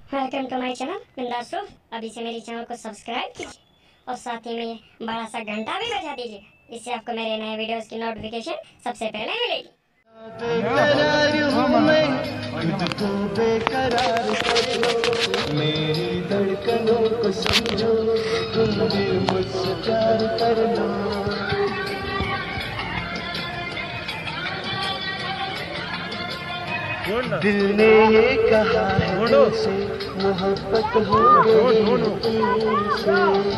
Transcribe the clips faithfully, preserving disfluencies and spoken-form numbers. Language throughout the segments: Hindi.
Welcome to my channel Bindaas roof. अभी से मेरे चैनल को सब्सक्राइब कीजिए और साथ ही में बड़ा सा घंटा भी बजा दीजिए, इससे आपको मेरे नए वीडियोस की नोटिफिकेशन सबसे पहले मिलेगी। बेकरार हूँ मैं, तुझको बेकरार कर लो, मेरी धड़कनों को समझो, तुम भी मुझसे प्यार कर लो। दिल ने ये कहा है तुमसे, मोहब्बत हो गई तुमसे।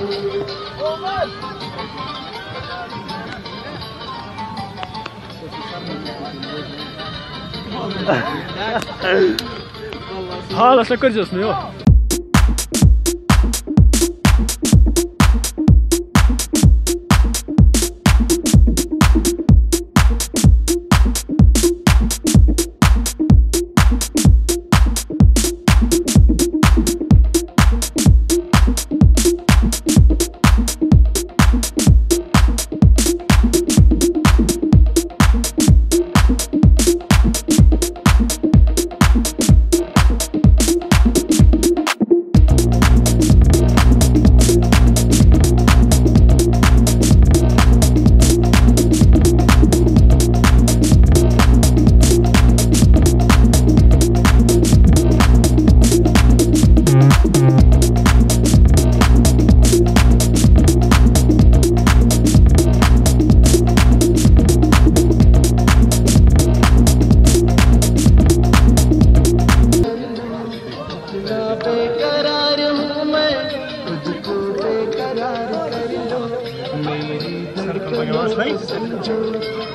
हाँ लक्ष्य कर जोश में हो। बेकरार हूँ मैं, तुझको बेकरार कर लो, मेरी धड़कनों को समझो,